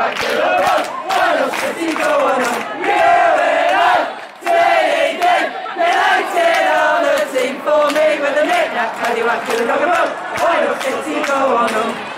paddywhack-a-roll, why not city go on? You and I, say again, United on the team for me with a knick-knack, paddywhack-a-roll, why not city go on?